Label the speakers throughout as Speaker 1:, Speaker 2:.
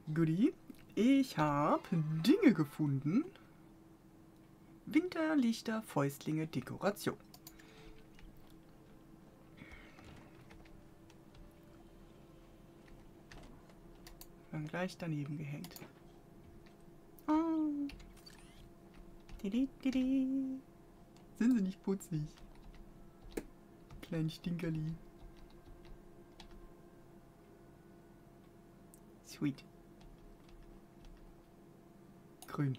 Speaker 1: Goodie. Ich habe Dinge gefunden. Winterlichter, Fäustlinge, Dekoration. Dann gleich daneben gehängt. Oh. Didi. Sind sie nicht putzig? Kleinen Stinkerli. Sweet. Grün.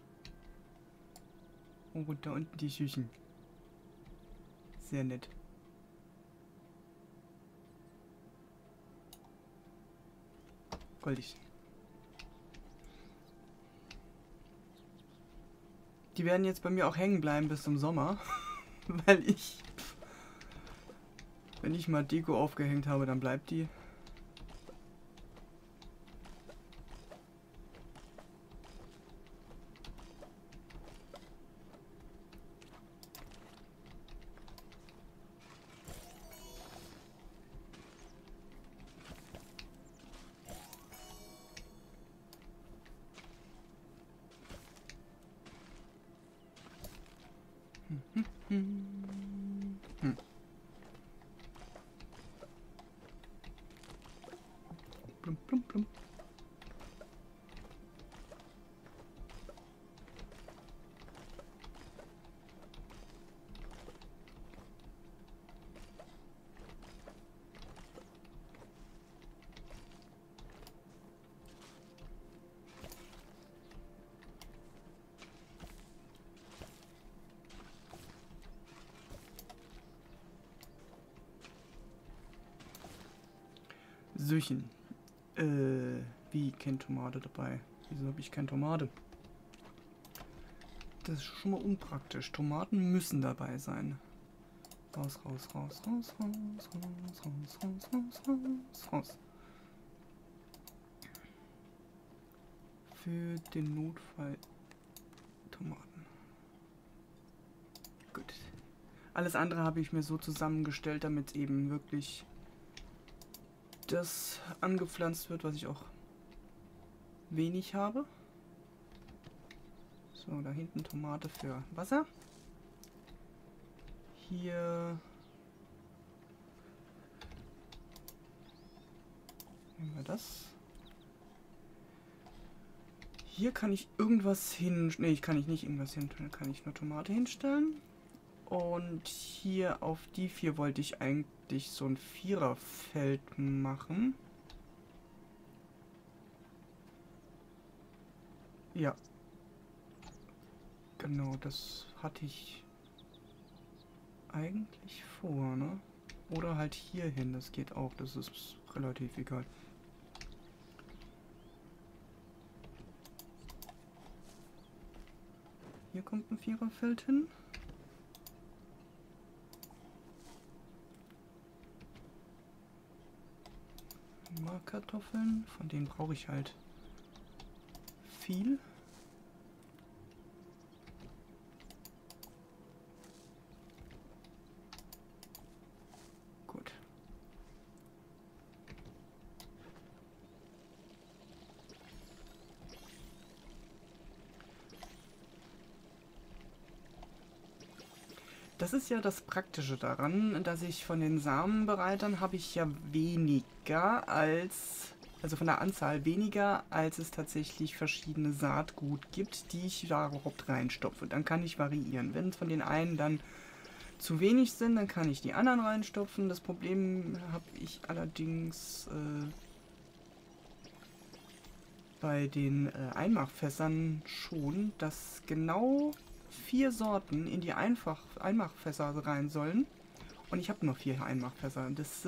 Speaker 1: Und da unten die Schüchen. Sehr nett. Goldig. Die werden jetzt bei mir auch hängen bleiben bis zum Sommer. Weil ich... Wenn ich mal Deko aufgehängt habe, dann bleibt die. Plum, plum, plum. Süchen. Wie kein Tomate dabei? Wieso habe ich keine Tomate? Das ist schon mal unpraktisch. Tomaten müssen dabei sein. Raus, raus, raus, raus, raus, raus, raus, raus, raus, raus, raus. Für den Notfall Tomaten. Gut. Alles andere habe ich mir so zusammengestellt, damit eben wirklich das angepflanzt wird, was ich auch wenig habe. So, da hinten Tomate für Wasser. Hier nehmen wir das. Hier kann ich irgendwas hin... Ne, ich kann nicht irgendwas hinstellen. Kann ich nur Tomate hinstellen. Und hier auf die 4 wollte ich eigentlich so ein Viererfeld machen. Ja. Genau, das hatte ich eigentlich vor, ne? Oder halt hier hin, das geht auch, das ist relativ egal. Hier kommt ein Viererfeld hin. Kartoffeln, von denen brauche ich halt viel. Gut. Das ist ja das Praktische daran, dass ich von den Samenbereitern habe ich ja weniger als, also von der Anzahl weniger, als es tatsächlich verschiedene Saatgut gibt, die ich da überhaupt reinstopfe. Dann kann ich variieren. Wenn es von den einen dann zu wenig sind, dann kann ich die anderen reinstopfen. Das Problem habe ich allerdings bei den Einmachfässern schon, dass genau 4 Sorten in die Einmachfässer rein sollen. Und ich habe nur 4 Einmachfässer. Das,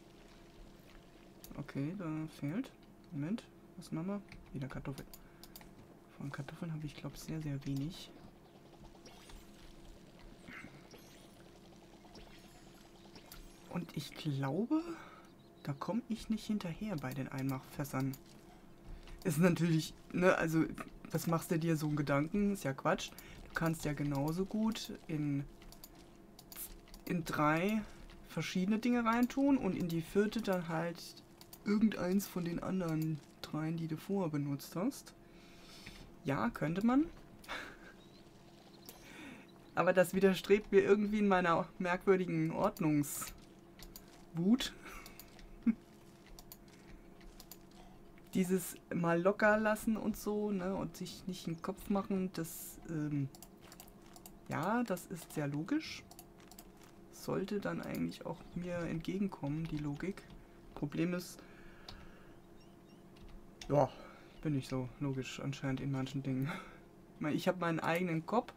Speaker 1: okay, da fehlt. Moment, was haben wir? Wieder Kartoffeln. Von Kartoffeln habe ich, glaube ich, sehr, sehr wenig. Und ich glaube, da komme ich nicht hinterher bei den Einmachfässern. Ist natürlich, ne, also, was machst du dir so einen Gedanken? Ist ja Quatsch. Du kannst ja genauso gut in 3 verschiedene Dinge reintun und in die 4. dann halt irgendeins von den anderen mit rein, die du vorher benutzt hast. Ja, könnte man. Aber das widerstrebt mir irgendwie in meiner merkwürdigen Ordnungswut. Dieses mal locker lassen und so, ne, und sich nicht in den Kopf machen, das, ja, das ist sehr logisch. Sollte dann eigentlich auch mir entgegenkommen, die Logik. Problem ist, ja, bin ich so logisch anscheinend in manchen Dingen. Ich habe meinen eigenen Kopf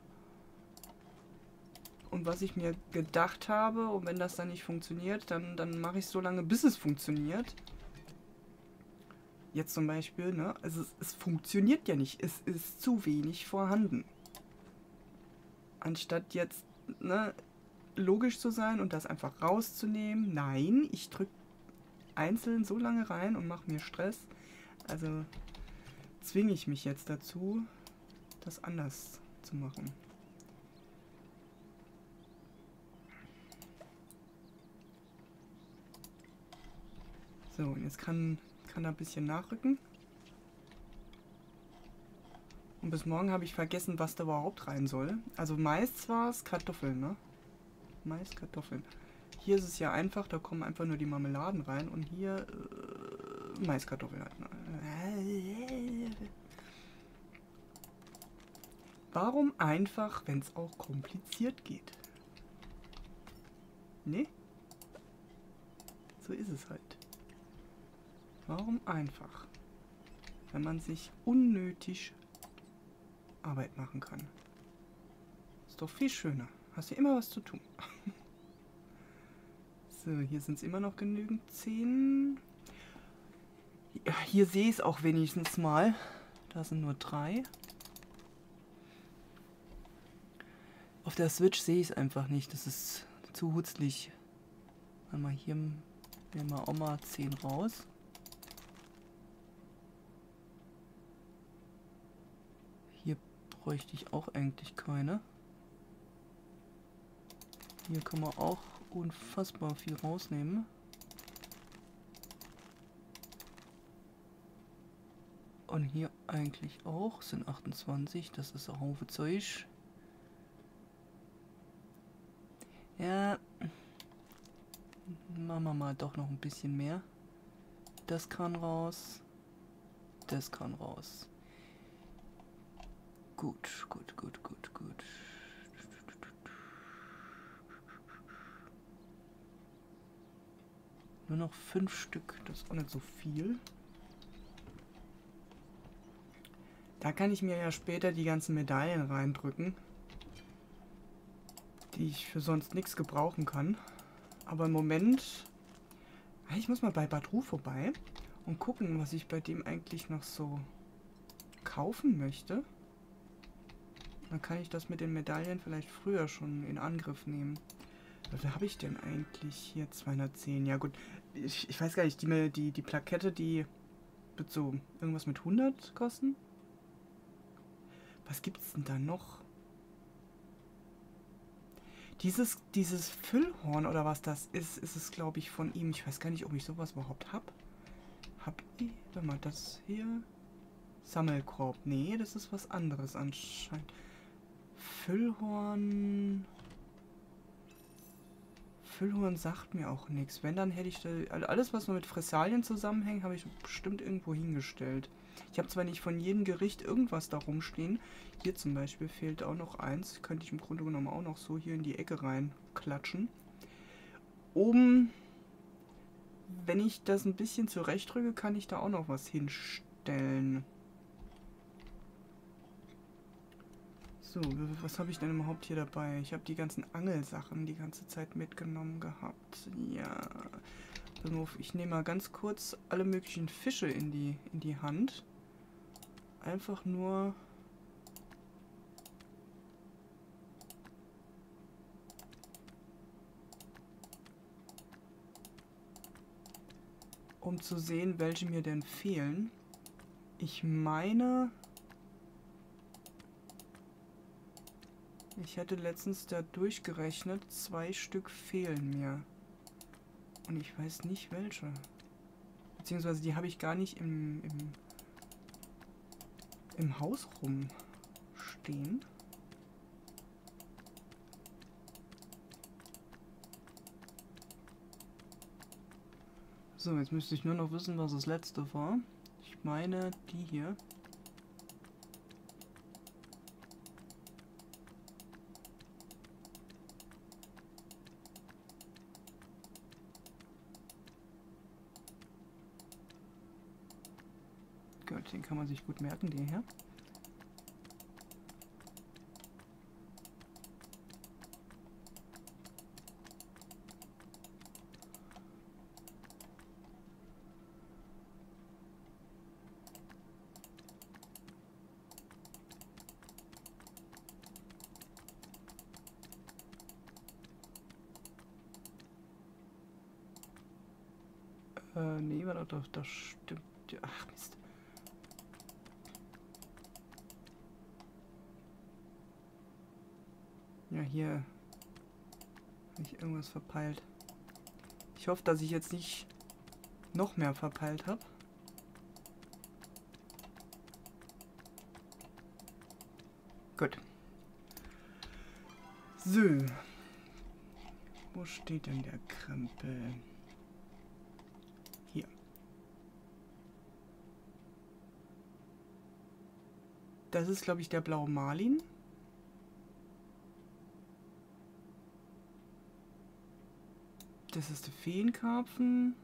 Speaker 1: und was ich mir gedacht habe, und wenn das dann nicht funktioniert, dann mache ich es so lange, bis es funktioniert. Jetzt zum Beispiel, ne? Also es funktioniert ja nicht. Es ist zu wenig vorhanden. Anstatt jetzt, ne, logisch zu sein und das einfach rauszunehmen. Nein, ich drücke einzeln so lange rein und mache mir Stress. Also zwinge ich mich jetzt dazu, das anders zu machen. So, und jetzt kann er ein bisschen nachrücken. Und bis morgen habe ich vergessen, was da überhaupt rein soll. Also meist war es Kartoffeln, ne? Mais, Kartoffeln. Hier ist es ja einfach, da kommen einfach nur die Marmeladen rein. Und hier Maiskartoffeln halt. Warum einfach, wenn es auch kompliziert geht? Ne? So ist es halt. Warum einfach? Wenn man sich unnötig Arbeit machen kann. Ist doch viel schöner. Hast du immer was zu tun. So, hier sind es immer noch genügend 10. Ja, hier sehe ich es auch wenigstens mal. Da sind nur 3. Auf der Switch sehe ich es einfach nicht. Das ist zu hutzlig. Einmal hier nehmen wir auch mal 10 raus. Hier bräuchte ich auch eigentlich keine. Hier kann man auch unfassbar viel rausnehmen. Und hier eigentlich auch. Sind 28. Das ist ein Haufen Zeug. Ja. Machen wir mal doch noch ein bisschen mehr. Das kann raus. Das kann raus. Gut, gut, gut, gut, gut. Nur noch 5 Stück. Das ist auch nicht so viel. Da kann ich mir ja später die ganzen Medaillen reindrücken, die ich für sonst nichts gebrauchen kann. Aber im Moment... Ich muss mal bei Badru vorbei und gucken, was ich bei dem eigentlich noch so kaufen möchte. Dann kann ich das mit den Medaillen vielleicht früher schon in Angriff nehmen. Was habe ich denn eigentlich hier? 210. Ja gut, ich weiß gar nicht, die Plakette, die wird so irgendwas mit 100 kosten? Was gibt es denn da noch? Dieses Füllhorn oder was das ist es, glaube ich, von ihm. Ich weiß gar nicht, ob ich sowas überhaupt habe. Hab ich? Warte mal, das hier? Sammelkorb. Nee, das ist was anderes anscheinend. Füllhorn... Füllhorn sagt mir auch nichts. Wenn, dann hätte ich da... Alles, was nur mit Fressalien zusammenhängt, habe ich bestimmt irgendwo hingestellt. Ich habe zwar nicht von jedem Gericht irgendwas da rumstehen. Hier zum Beispiel fehlt auch noch eins. Könnte ich im Grunde genommen auch noch so hier in die Ecke rein klatschen. Oben, wenn ich das ein bisschen zurechtrücke, kann ich da auch noch was hinstellen. So, was habe ich denn überhaupt hier dabei? Ich habe die ganzen Angelsachen die ganze Zeit mitgenommen gehabt. Ja. Ich nehme mal ganz kurz alle möglichen Fische in die Hand. Einfach nur... um zu sehen, welche mir denn fehlen. Ich meine... Ich hätte letztens da durchgerechnet, 2 Stück fehlen mir. Und ich weiß nicht welche. Beziehungsweise die habe ich gar nicht im Haus rumstehen. So, jetzt müsste ich nur noch wissen, was das letzte war. Ich meine, die hier. Gut, den kann man sich gut merken, den hier. Nee, war doch, das stimmt. Ach, Mist. Ja, hier habe ich irgendwas verpeilt. Ich hoffe, dass ich jetzt nicht noch mehr verpeilt habe. Gut. So. Wo steht denn der Krempel? Hier. Das ist, glaube ich, der blaue Marlin. Das ist der Feenkarpfen.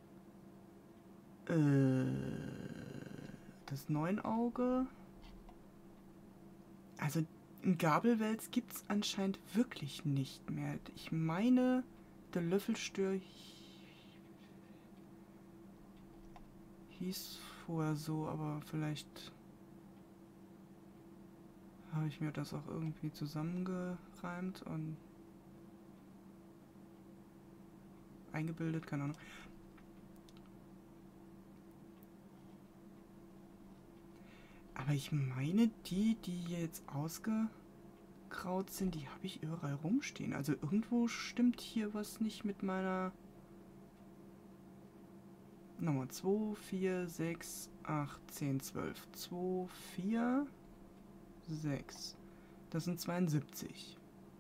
Speaker 1: Das Neunauge. Also ein Gabelwels gibt es anscheinend wirklich nicht mehr. Ich meine, der Löffelstörch hieß vorher so, aber vielleicht habe ich mir das auch irgendwie zusammengereimt und eingebildet, keine Ahnung. Aber ich meine, die jetzt ausgegraut sind, die habe ich überall rumstehen. Also irgendwo stimmt hier was nicht mit meiner Nummer. 2, 4, 6, 8, 10, 12. 2, 4, 6. Das sind 72.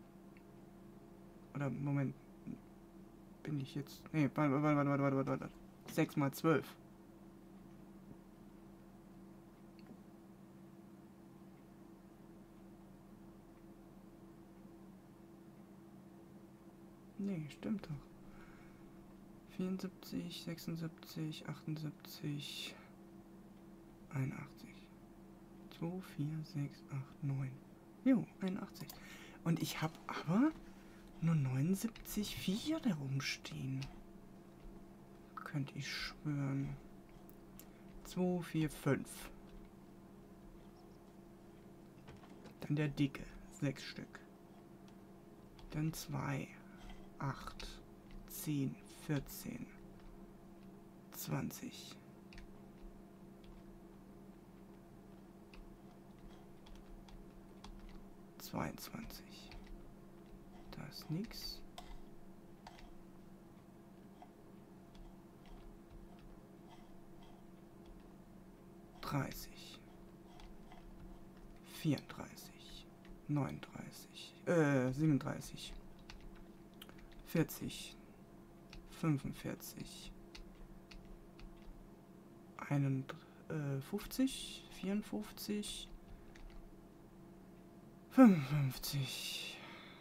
Speaker 1: Oder, Moment. Bin ich jetzt... Nee, warte. 6 mal 12. Nee, stimmt doch. 74, 76, 78, 81. 2, 4, 6, 8, 9. Jo, 81. Und ich habe aber nur 79 Viecher da rumstehen. Könnte ich schwören. 2, 4, 5. Dann der dicke, 6 Stück. Dann 2, 8, 10, 14, 20. 22. Da ist nix. 30. 34. 39. 37. 40. 45. 51. 54. 55.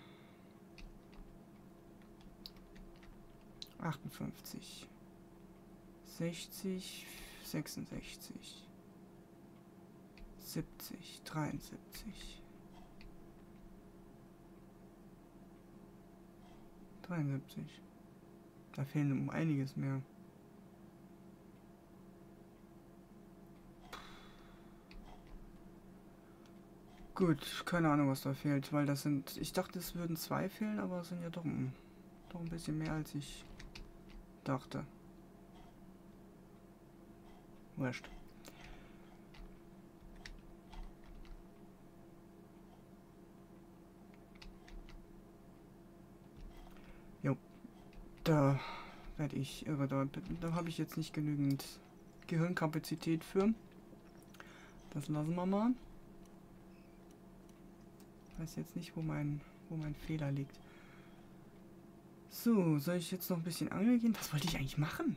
Speaker 1: 58. 60. 66. 70. 73. 73. Da fehlen um einiges mehr. Gut, keine Ahnung, was da fehlt, weil das sind... Ich dachte, es würden 2 fehlen, aber es sind ja doch ein bisschen mehr, als ich dachte. Wurscht. Jo. Da werde ich irre. Da habe ich jetzt nicht genügend Gehirnkapazität für. Das lassen wir mal. Ich weiß jetzt nicht, wo mein Fehler liegt. So, soll ich jetzt noch ein bisschen angeln gehen? Was wollte ich eigentlich machen?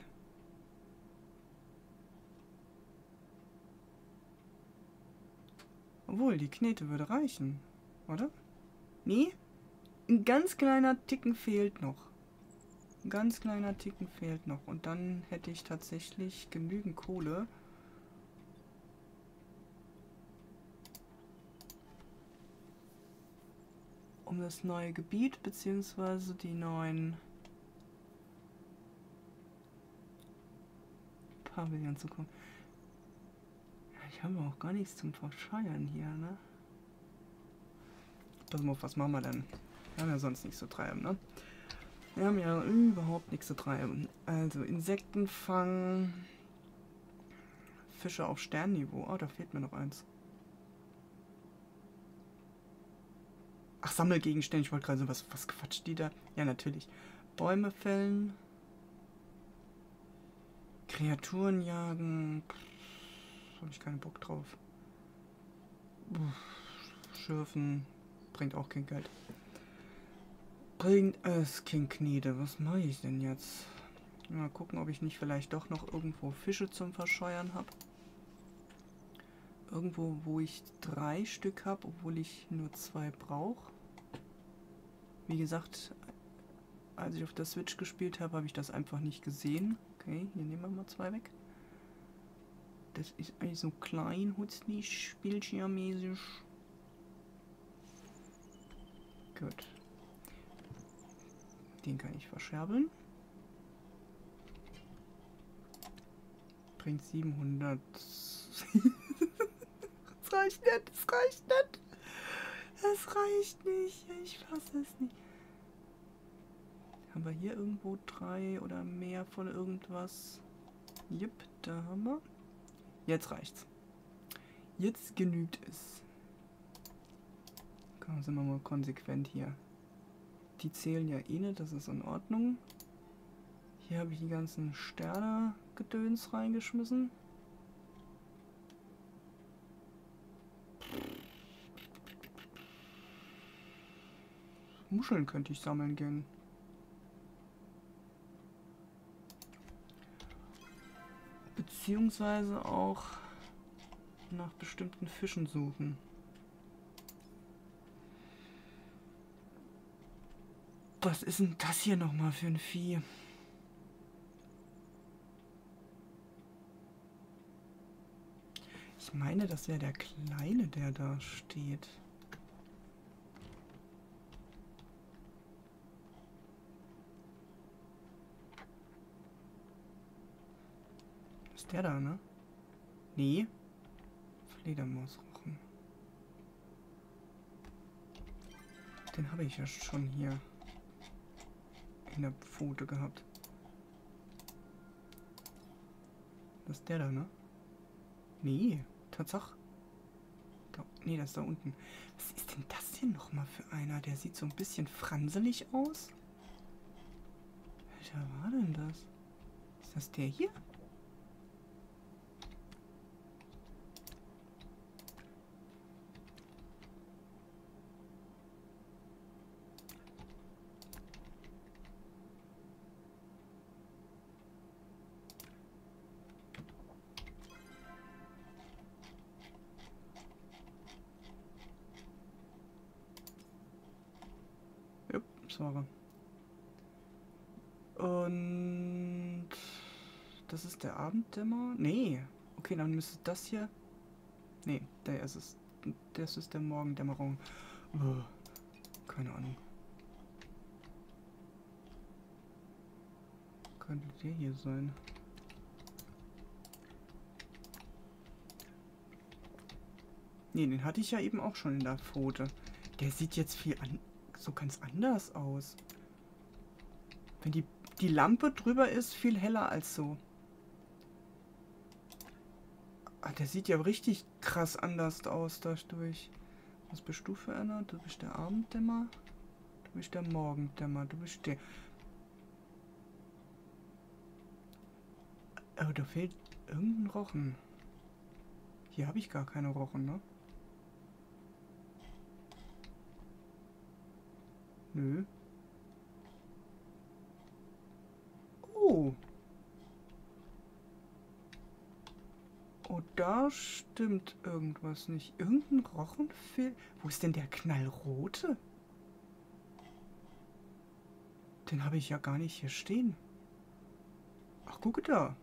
Speaker 1: Obwohl, die Knete würde reichen, oder? Nee? Ein ganz kleiner Ticken fehlt noch. Ein ganz kleiner Ticken fehlt noch. Und dann hätte ich tatsächlich genügend Kohle. Um das neue Gebiet bzw. die neuen Pavillon zu kommen. Ja, ich habe auch gar nichts zum Verscheuern hier, ne? Pass mal auf, was machen wir denn? Wir haben ja sonst nichts zu treiben, ne? Wir haben ja überhaupt nichts zu treiben. Also Insektenfang, Fische auf Sternniveau. Oh, da fehlt mir noch eins. Ach, Sammelgegenstände. Ich wollte gerade so, was quatscht die da? Ja, natürlich. Bäume fällen. Kreaturen jagen. Habe ich keinen Bock drauf. Schürfen. Bringt auch kein Geld. Bringt es kein Knete. Was mache ich denn jetzt? Mal gucken, ob ich nicht vielleicht doch noch irgendwo Fische zum Verscheuern habe. Irgendwo, wo ich 3 Stück habe, obwohl ich nur 2 brauche. Wie gesagt, als ich auf der Switch gespielt habe, habe ich das einfach nicht gesehen. Okay, hier nehmen wir mal 2 weg. Das ist eigentlich so klein, hutzlig, spielschirmmäßig. Gut. Den kann ich verscherbeln. Bringt 700. Das reicht nicht, das reicht nicht. Das reicht nicht. Ich fasse es nicht. Haben wir hier irgendwo 3 oder mehr von irgendwas? Jupp, da haben wir. Jetzt reicht's. Jetzt genügt es. Komm, sind wir mal konsequent hier. Die zählen ja eh nicht, das ist in Ordnung. Hier habe ich die ganzen Sterne-Gedöns reingeschmissen. Muscheln könnte ich sammeln gehen. Beziehungsweise auch nach bestimmten Fischen suchen. Was ist denn das hier nochmal für ein Vieh? Ich meine, das wäre der Kleine, der da steht. Ist der da, ne? Nee. Fledermausrochen. Den habe ich ja schon hier in der Pfote gehabt. Das ist der da, ne? Nee, Tatsache. Nee, das ist da unten. Was ist denn das hier nochmal für einer? Der sieht so ein bisschen franselig aus. Welcher war denn das? Ist das der hier? Jupp, das war er. Und das ist der Abenddämmer? Nee. Okay, dann müsste das hier. Nee, der ist es. Das ist der Morgendämmerung. Keine Ahnung. Könnte der hier sein? Nee, den hatte ich ja eben auch schon in der Pfote. Der sieht jetzt so ganz anders aus. Wenn die Lampe drüber ist, viel heller als so. Ah, der sieht ja richtig krass anders aus dadurch. Was bist du für einer? Du bist der Abenddämmer. Du bist der Morgendämmer. Du bist der... Oh, da fehlt irgendein Rochen. Hier habe ich gar keine Rochen, ne? Nö. Oh. Oh, da stimmt irgendwas nicht. Irgendein Rochen fehlt. Wo ist denn der knallrote? Den habe ich ja gar nicht hier stehen. Ach, gucke da.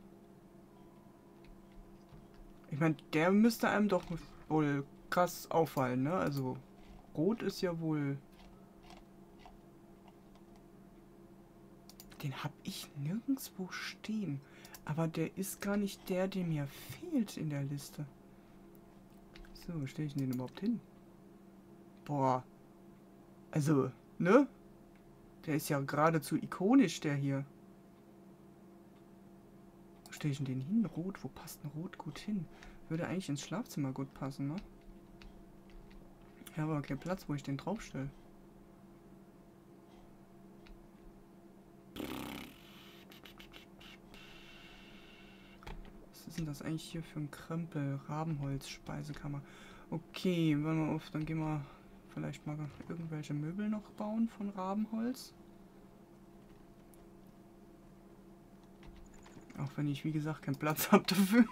Speaker 1: Ich meine, der müsste einem doch wohl krass auffallen, ne? Also, rot ist ja wohl... Den habe ich nirgendwo stehen. Aber der ist gar nicht der, der mir fehlt in der Liste. So, wo stelle ich den überhaupt hin? Boah. Also, ne? Der ist ja geradezu ikonisch, der hier. Wo stelle ich denn den hin? Rot, wo passt ein Rot gut hin? Würde eigentlich ins Schlafzimmer gut passen, ne? Ich habe aber keinen Platz, wo ich den draufstelle. Was ist denn das eigentlich hier für ein Krempel? Rabenholz, Speisekammer. Okay, warte mal auf, dann gehen wir vielleicht mal irgendwelche Möbel noch bauen von Rabenholz. Auch wenn ich, wie gesagt, keinen Platz habe dafür.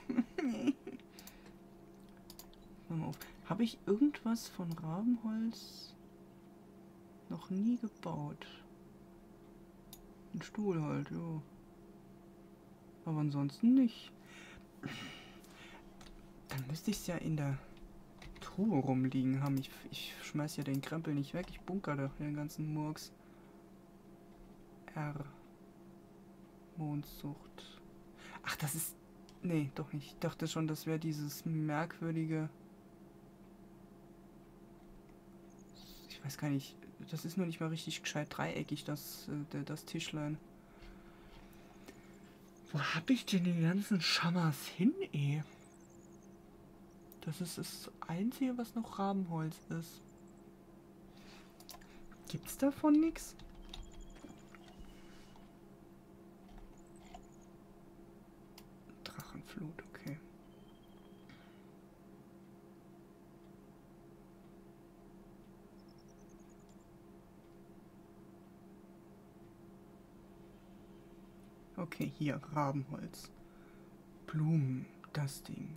Speaker 1: Warte mal auf. Habe ich irgendwas von Rabenholz noch nie gebaut? Ein Stuhl halt, jo. Aber ansonsten nicht. Dann müsste ich es ja in der Truhe rumliegen haben. Ich schmeiß ja den Krempel nicht weg. Ich bunker doch den ganzen Murks. R. Mondsucht. Ach, das ist... Nee, doch nicht. Ich dachte schon, das wäre dieses merkwürdige... Ich weiß gar nicht. Das ist nur nicht mal richtig gescheit dreieckig, das Tischlein. Wo hab ich denn den ganzen Schammers hin, ey? Das ist das Einzige, was noch Rabenholz ist. Gibt's davon nichts? Drachenflut, okay. Okay, hier, Rabenholz. Blumen, das Ding.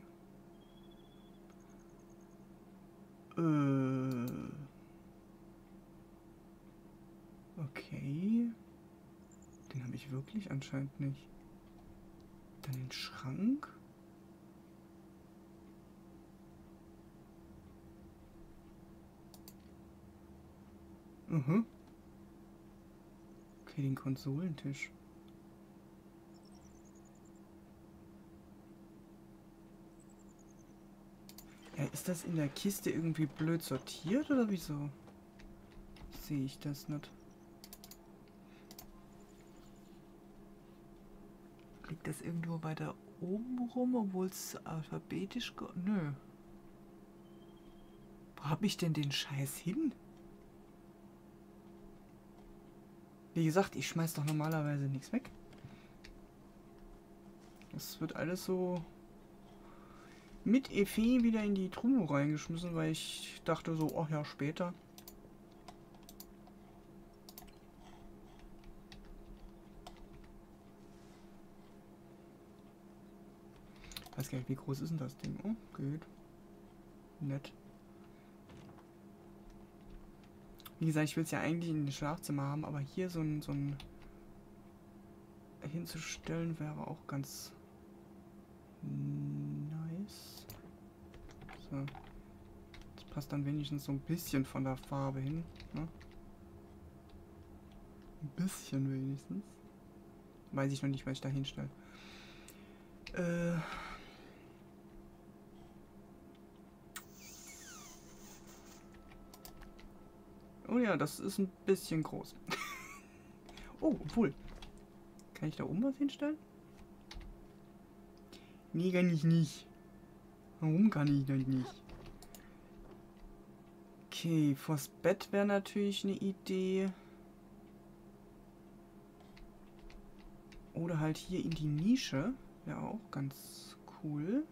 Speaker 1: Okay. Den habe ich wirklich anscheinend nicht. Dann den Schrank. Mhm. Okay, den Konsolentisch. Ja, ist das in der Kiste irgendwie blöd sortiert oder wieso? Sehe ich das nicht. Liegt das irgendwo weiter oben rum, obwohl es alphabetisch... Nö. Wo hab ich denn den Scheiß hin? Wie gesagt, ich schmeiß doch normalerweise nichts weg. Das wird alles so mit Effet wieder in die Truhe reingeschmissen, weil ich dachte so, ach ja, später. Ich weiß gar nicht, wie groß ist denn das Ding? Oh, geht. Nett. Wie gesagt, ich will es ja eigentlich in den Schlafzimmer haben, aber hier so ein hinzustellen wäre auch ganz nice. So. Das passt dann wenigstens so ein bisschen von der Farbe hin. Ne? Ein bisschen wenigstens. Weiß ich noch nicht, was ich da hinstelle. Oh ja, das ist ein bisschen groß. Oh, obwohl. Kann ich da oben was hinstellen? Nee, kann ich nicht. Warum kann ich das nicht? Okay, vors Bett wäre natürlich eine Idee. Oder halt hier in die Nische. Wäre auch ganz cool.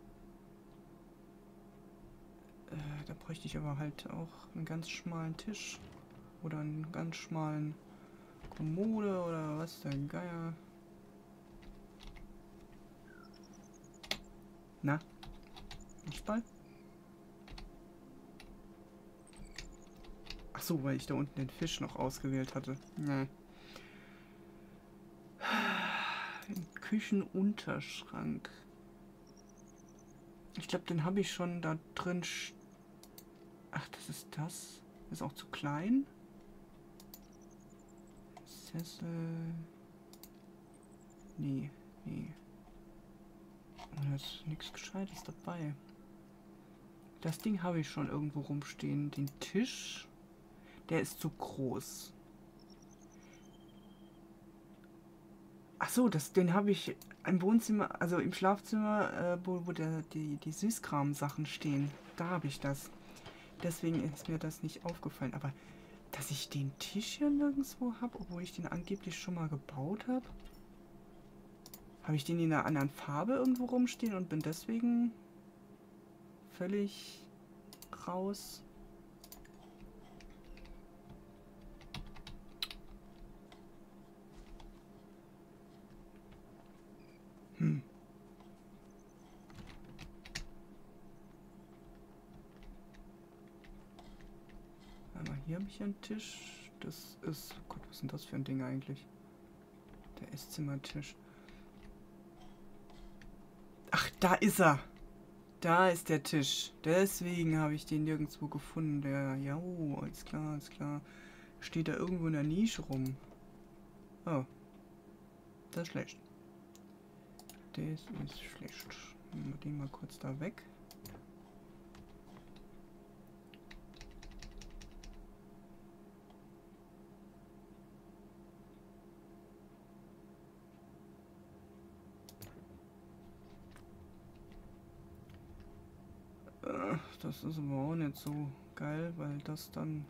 Speaker 1: Da bräuchte ich aber halt auch einen ganz schmalen Tisch. Oder einen ganz schmalen Kommode oder was der Geier. Na? Nicht bald? Ach so, weil ich da unten den Fisch noch ausgewählt hatte. Nee. Den Küchenunterschrank. Ich glaube, den habe ich schon da drin. Ach, das ist das. Ist auch zu klein. Sessel. Nee, nee. Oh, da ist nichts Gescheites dabei. Das Ding habe ich schon irgendwo rumstehen. Den Tisch, der ist zu groß. Ach so, den habe ich im Wohnzimmer, also im Schlafzimmer, wo die Süßkram-Sachen stehen. Da habe ich das. Deswegen ist mir das nicht aufgefallen. Aber dass ich den Tisch hier nirgendwo habe, obwohl ich den angeblich schon mal gebaut habe. Habe ich den in einer anderen Farbe irgendwo rumstehen und bin deswegen völlig raus. Hm. Aber hier habe ich einen Tisch. Das ist... Oh Gott, was ist denn das für ein Ding eigentlich? Der Esszimmertisch. Ach, da ist er. Da ist der Tisch. Deswegen habe ich den nirgendwo gefunden. Der... Ja, oh, alles klar, alles klar. Steht da irgendwo in der Nische rum. Oh. Das ist schlecht. Das ist schlecht. Nehmen wir den mal kurz da weg. Das ist aber auch nicht so geil, weil das dann...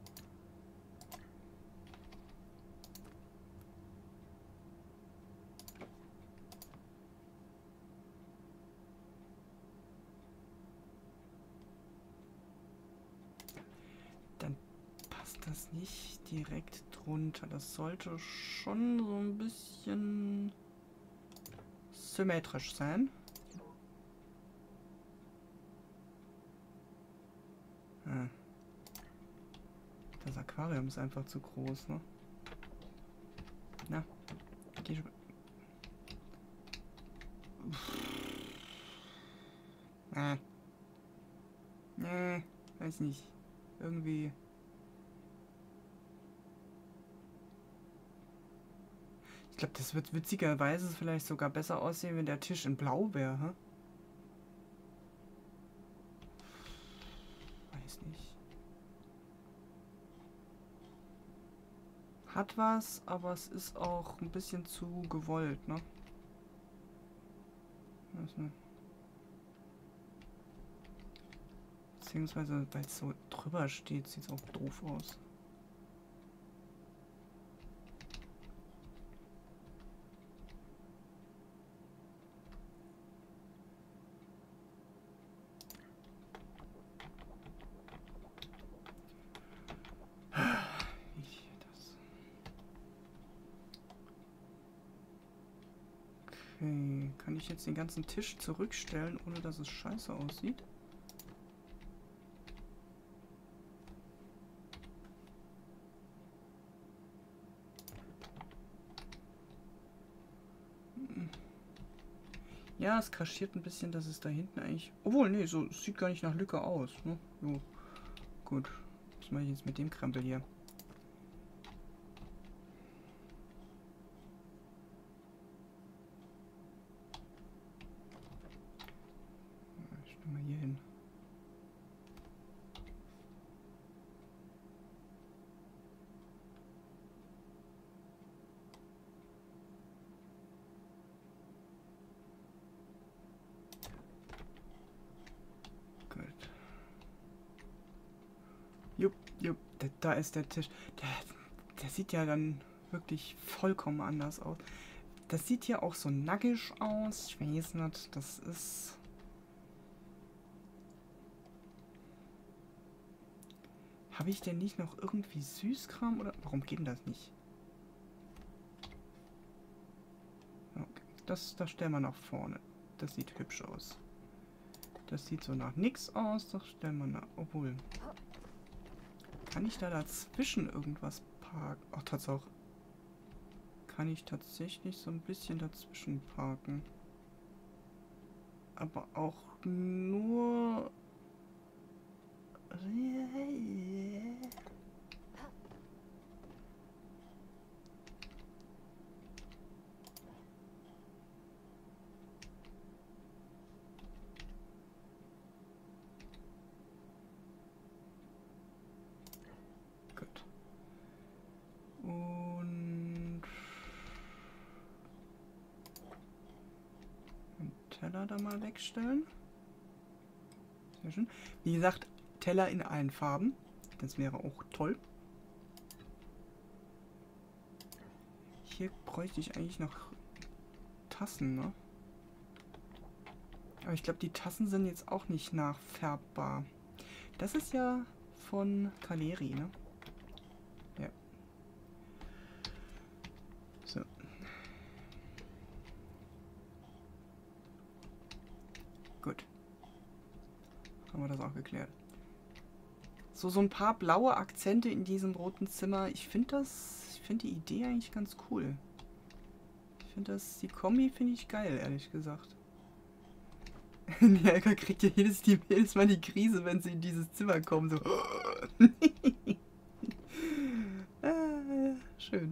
Speaker 1: Dann passt das nicht direkt drunter. Das sollte schon so ein bisschen symmetrisch sein. Das Aquarium ist einfach zu groß, ne? Na, geh schon. Nee, weiß nicht. Irgendwie. Ich glaube, das wird witzigerweise vielleicht sogar besser aussehen, wenn der Tisch in Blau wäre, hä? Weiß nicht. Hat was, aber es ist auch ein bisschen zu gewollt, ne? Beziehungsweise, weil es so drüber steht, sieht es auch doof aus. Okay, kann ich jetzt den ganzen Tisch zurückstellen, ohne dass es scheiße aussieht? Ja, es kaschiert ein bisschen, dass es da hinten eigentlich... Obwohl, nee, so es sieht gar nicht nach Lücke aus. Ne? Jo. Gut. Was mache ich jetzt mit dem Krempel hier? Ich stelle mal hier hin. Jupp, jupp, da ist der Tisch. Der sieht ja dann wirklich vollkommen anders aus. Das sieht hier auch so nackig aus. Ich weiß nicht, das ist... Habe ich denn nicht noch irgendwie Süßkram oder... Warum geht denn das nicht? Okay. Das stellen wir nach vorne. Das sieht hübsch aus. Das sieht so nach nix aus. Das stellen wir nach... Obwohl... Kann ich da dazwischen irgendwas parken? Ach, Tatsache. Kann ich tatsächlich so ein bisschen dazwischen parken. Aber auch nur... Gut. Und... den Teller da mal wegstellen. Sehr schön. Wie gesagt, Teller in allen Farben. Das wäre auch toll. Hier bräuchte ich eigentlich noch Tassen, ne? Aber ich glaube, die Tassen sind jetzt auch nicht nachfärbbar. Das ist ja von Kaleri, ne? Ja. So. Gut. Haben wir das auch geklärt. So ein paar blaue Akzente in diesem roten Zimmer. Ich finde die Idee eigentlich ganz cool. Ich finde die Kombi finde ich geil, ehrlich gesagt. Die Elka kriegt ja jedes Mal die Krise, wenn sie in dieses Zimmer kommen. So. Schön.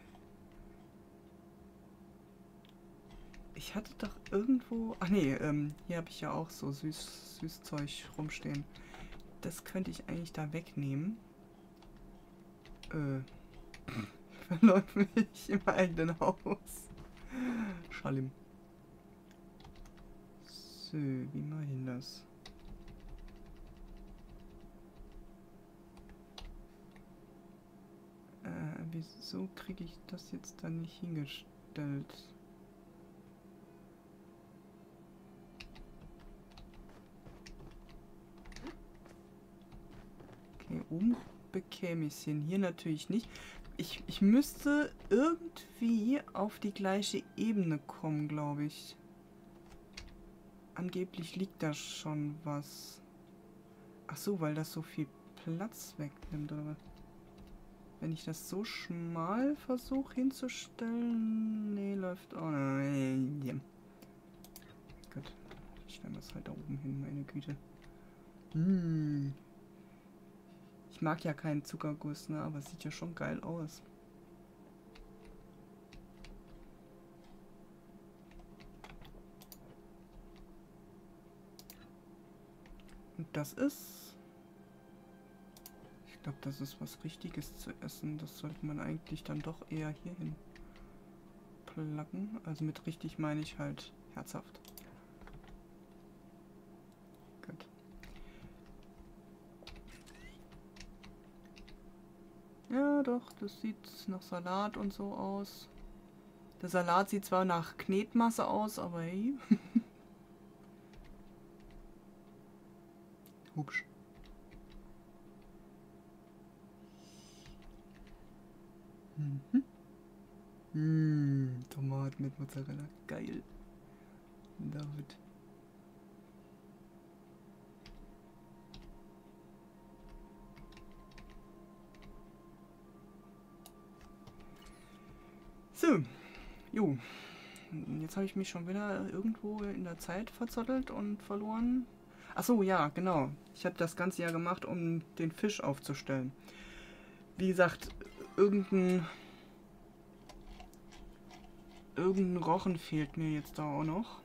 Speaker 1: Ich hatte doch irgendwo... Ach nee, hier habe ich ja auch so Süßzeug rumstehen. Das könnte ich eigentlich da wegnehmen. Verläuft mich im eigenen Haus. Schalim. So, wie mache ich denn das? Wieso kriege ich das jetzt dann nicht hingestellt? Okay, oben bekäme ich es hin. Hier natürlich nicht. Ich müsste irgendwie auf die gleiche Ebene kommen, glaube ich. Angeblich liegt da schon was. Ach so, weil das so viel Platz wegnimmt, oder was? Wenn ich das so schmal versuche hinzustellen... Nee, läuft auch nicht. Ja. Gut, dann stellen wir es halt da oben hin, meine Güte. Ich mag ja keinen Zuckerguss, ne? Aber es sieht ja schon geil aus. Und das ist... Ich glaube, das ist was Richtiges zu essen. Das sollte man eigentlich dann doch eher hierhin placken. Also mit richtig meine ich halt herzhaft. Gut. Ja, doch, das sieht nach Salat und so aus. Der Salat sieht zwar nach Knetmasse aus, aber hey. Hübsch. Tomaten mit Mozzarella. Geil. David. So. Jo. Jetzt habe ich mich schon wieder irgendwo in der Zeit verzottelt und verloren. Achso, ja, genau. Ich habe das Ganze ja gemacht, um den Fisch aufzustellen. Wie gesagt, irgendein Rochen fehlt mir jetzt da auch noch.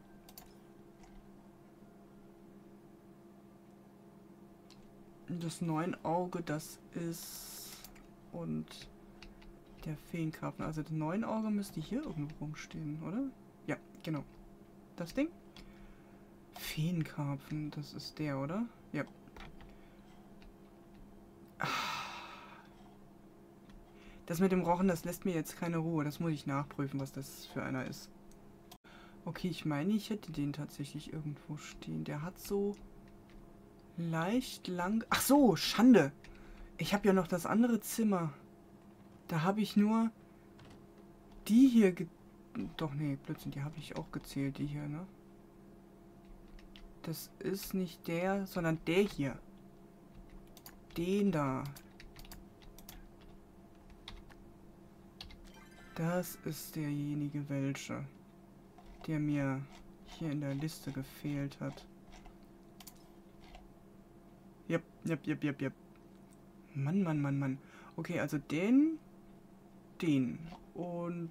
Speaker 1: Das Neunauge, das ist... Und der Feenkarpfen. Also das Neunauge müsste hier irgendwo rumstehen, oder? Ja, genau. Das Ding. Feenkarpfen, das ist der, oder? Ja. Das mit dem Rochen, das lässt mir jetzt keine Ruhe. Das muss ich nachprüfen, was das für einer ist. Okay, ich meine, ich hätte den tatsächlich irgendwo stehen. Der hat so leicht lang... Ach so, Schande! Ich habe ja noch das andere Zimmer. Da habe ich nur die hier... Doch, nee, Blödsinn, die habe ich auch gezählt, die hier, ne? Das ist nicht der, sondern der hier. Den da. Das ist derjenige welche, der mir hier in der Liste gefehlt hat. Jep, jep, jep, jep, jep. Mann, Mann, Mann, Mann. Okay, also den und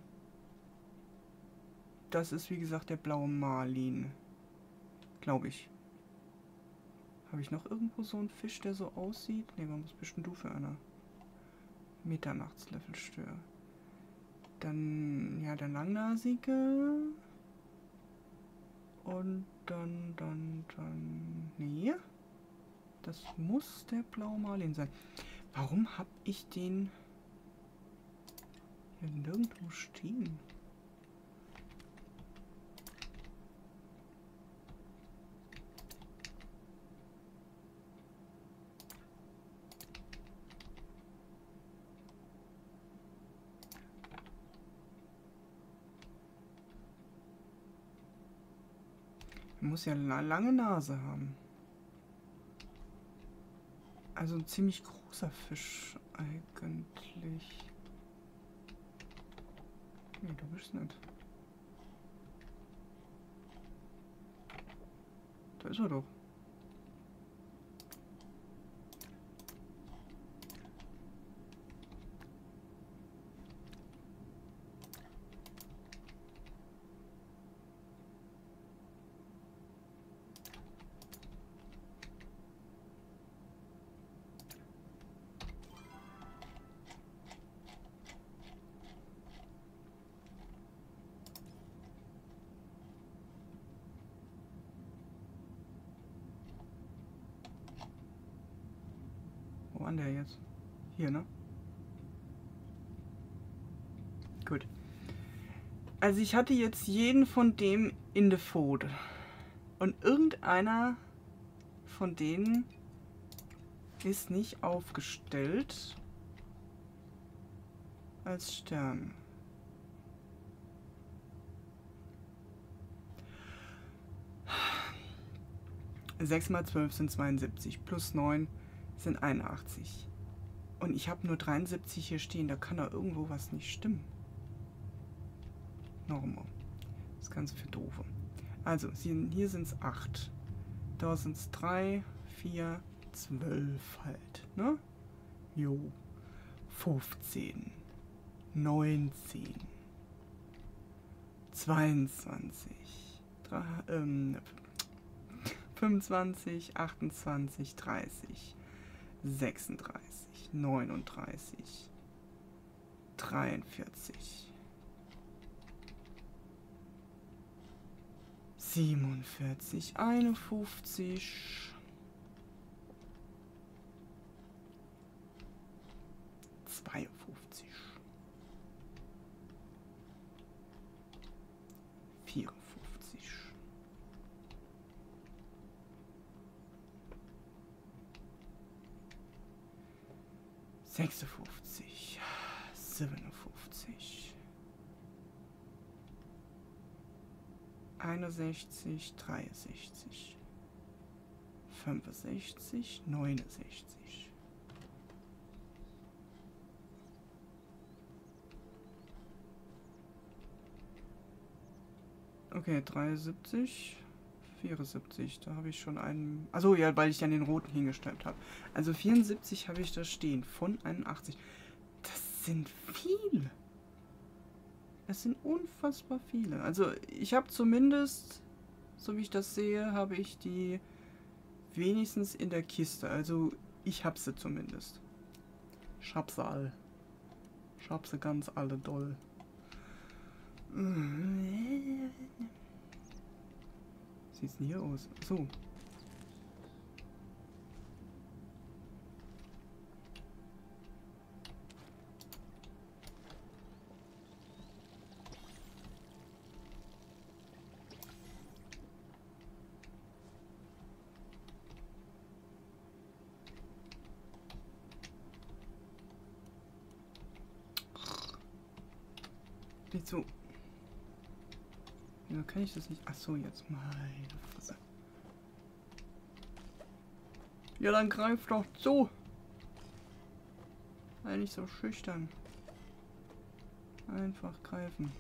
Speaker 1: das ist wie gesagt der blaue Marlin. Glaube ich. Habe ich noch irgendwo so einen Fisch, der so aussieht? Ne, was bist denn du für einer? Mitternachtslevelstör. Dann, ja, der Langnasige. Und dann... Nee. Das muss der blaue Marlin sein. Warum habe ich den hier nirgendwo stehen? Er muss ja eine lange Nase haben. Also ein ziemlich großer Fisch eigentlich. Nee, du bist nicht. Da ist er doch. Wo war der jetzt? Hier, ne? Gut. Also ich hatte jetzt jeden von dem in der Pfote. Und irgendeiner von denen ist nicht aufgestellt als Stern. Sechs mal 12 sind 72, plus 9 sind 81. Und ich habe nur 73 hier stehen, da kann da irgendwo was nicht stimmen. Normal. Das Ganze für Doofe. Also, hier sind es 8. Da sind es 3, 4, 12 halt, ne? Jo. 15. 19. 22. 25, 28, 30. 36, 39, 43, 47, 51, 52, 54, 56, 57, 61, 63, 65, 69. Okay, 73, 74, da habe ich schon einen... Achso, ja, weil ich dann den roten hingestellt habe. Also 74 habe ich da stehen, von 81. Das sind viele. Das sind unfassbar viele. Also ich habe zumindest, so wie ich das sehe, habe ich die wenigstens in der Kiste. Also ich habe sie zumindest. Ich habe sie all. Ich habe sie ganz alle doll. Wie sieht's denn hier aus? So. nicht so... Wieso kann ich das nicht... Achso, jetzt meine Fresse. Ja, dann greif doch zu. Sei nicht so schüchtern. Einfach greifen.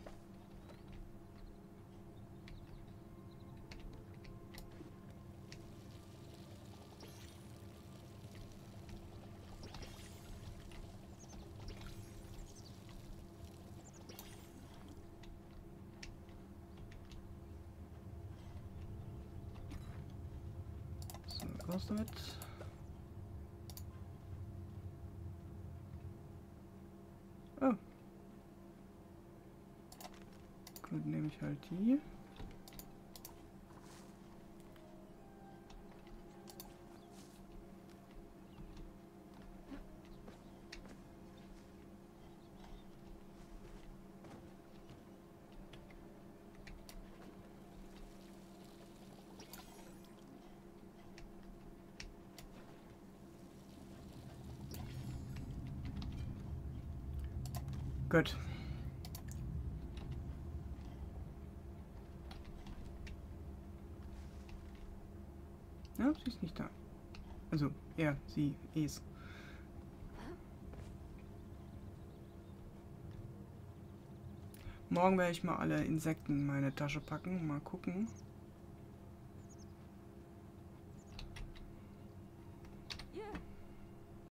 Speaker 1: So, raus damit. Oh. Gut, nehme ich halt die. Gut. Ja, sie ist nicht da. Also, er, sie, es. Morgen werde ich mal alle Insekten in meine Tasche packen. Mal gucken.